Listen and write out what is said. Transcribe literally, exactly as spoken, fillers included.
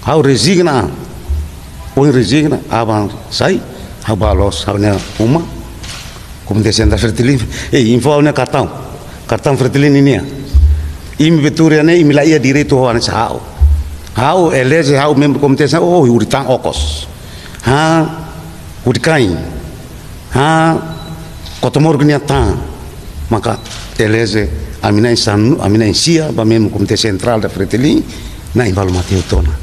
hau resigna oi resigna abang sai hau balos hau ne uma Komite Sentral Fertilin eh info ne kartang kartang Fertilin ini ya imi beturiane imi laia direito ho ane hau hau eleze hau membro komite sa oh uritang okos ha urikai ha kotomor gniata maka eleze amina insanu amina insia ba membro komite sentral da Fertilin na invalu Mateu tona